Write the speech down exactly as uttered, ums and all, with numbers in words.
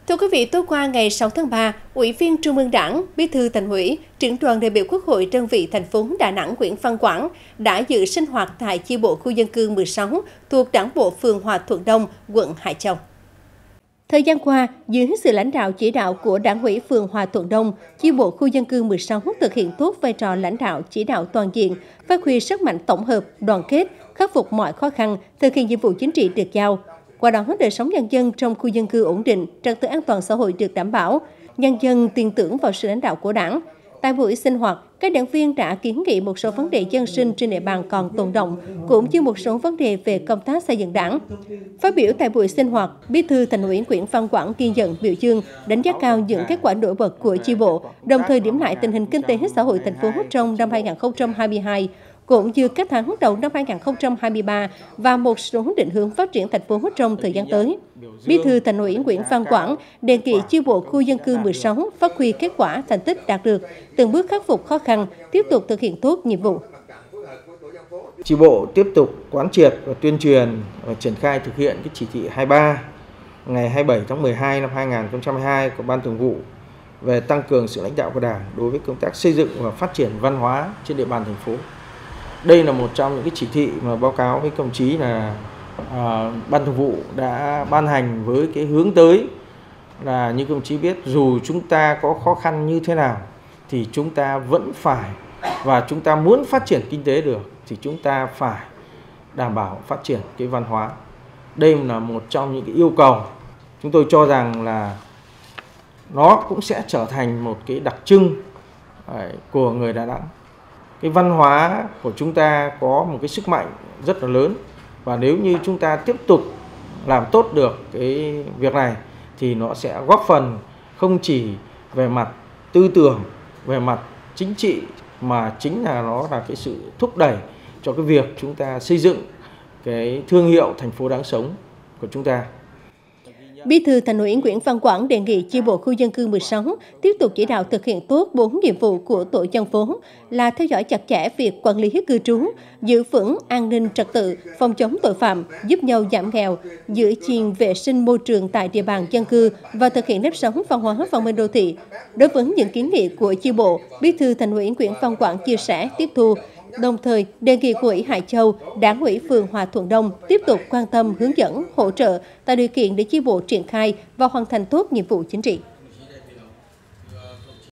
Thưa quý vị, tối qua ngày sáu tháng ba, Ủy viên Trung ương Đảng, Bí thư Thành ủy, trưởng đoàn đại biểu Quốc hội đơn vị thành phố Đà Nẵng Nguyễn Văn Quảng đã dự sinh hoạt tại chi bộ khu dân cư mười sáu thuộc Đảng bộ phường Hòa Thuận Đông, quận Hải Châu. Thời gian qua, dưới sự lãnh đạo chỉ đạo của Đảng ủy phường Hòa Thuận Đông, chi bộ khu dân cư mười sáu thực hiện tốt vai trò lãnh đạo chỉ đạo toàn diện, phát huy sức mạnh tổng hợp, đoàn kết, khắc phục mọi khó khăn, thực hiện nhiệm vụ chính trị được giao. Qua đó, đời sống nhân dân trong khu dân cư ổn định, trật tự an toàn xã hội được đảm bảo, nhân dân tin tưởng vào sự lãnh đạo của Đảng. Tại buổi sinh hoạt, các đảng viên đã kiến nghị một số vấn đề dân sinh trên địa bàn còn tồn đọng, cũng như một số vấn đề về công tác xây dựng Đảng. Phát biểu tại buổi sinh hoạt, Bí thư Thành ủy Nguyễn Văn Quảng ghi nhận, biểu dương, đánh giá cao những kết quả nổi bật của chi bộ, đồng thời điểm lại tình hình kinh tế xã hội thành phố trong năm hai nghìn không trăm hai mươi hai, cũng như các tháng đầu năm hai nghìn không trăm hai mươi ba và một số định hướng phát triển thành phố trong thời gian tới. Bí thư Thành ủy Nguyễn Văn Quảng đề nghị chi bộ khu dân cư mười sáu phát huy kết quả thành tích đạt được, từng bước khắc phục khó khăn, tiếp tục thực hiện tốt nhiệm vụ. Chi bộ tiếp tục quán triệt và tuyên truyền và triển khai thực hiện cái chỉ thị hai mươi ba ngày hai mươi bảy tháng mười hai năm hai nghìn không trăm hai mươi hai của Ban Thường vụ về tăng cường sự lãnh đạo của Đảng đối với công tác xây dựng và phát triển văn hóa trên địa bàn thành phố. Đây là một trong những cái chỉ thị mà báo cáo với công chí là à, Ban Thường vụ đã ban hành với cái hướng tới là như công chí biết, dù chúng ta có khó khăn như thế nào thì chúng ta vẫn phải, và chúng ta muốn phát triển kinh tế được thì chúng ta phải đảm bảo phát triển cái văn hóa. Đây là một trong những cái yêu cầu chúng tôi cho rằng là nó cũng sẽ trở thành một cái đặc trưng của người Đà Nẵng. Cái văn hóa của chúng ta có một cái sức mạnh rất là lớn, và nếu như chúng ta tiếp tục làm tốt được cái việc này thì nó sẽ góp phần không chỉ về mặt tư tưởng, về mặt chính trị, mà chính là nó là cái sự thúc đẩy cho cái việc chúng ta xây dựng cái thương hiệu thành phố đáng sống của chúng ta. Bí thư Thành ủy Nguyễn Văn Quảng đề nghị chi bộ khu dân cư mười sáu tiếp tục chỉ đạo thực hiện tốt bốn nhiệm vụ của tổ dân phố là theo dõi chặt chẽ việc quản lý cư trú, giữ vững an ninh trật tự, phòng chống tội phạm, giúp nhau giảm nghèo, giữ gìn vệ sinh môi trường tại địa bàn dân cư và thực hiện nếp sống văn hóa văn minh đô thị. Đối với những kiến nghị của chi bộ, Bí thư Thành ủy Nguyễn Văn Quảng chia sẻ, tiếp thu, đồng thời đề nghị của ủy Hải Châu, Đảng ủy phường Hòa Thuận Đông tiếp tục quan tâm, hướng dẫn, hỗ trợ, tạo điều kiện để chi bộ triển khai và hoàn thành tốt nhiệm vụ chính trị.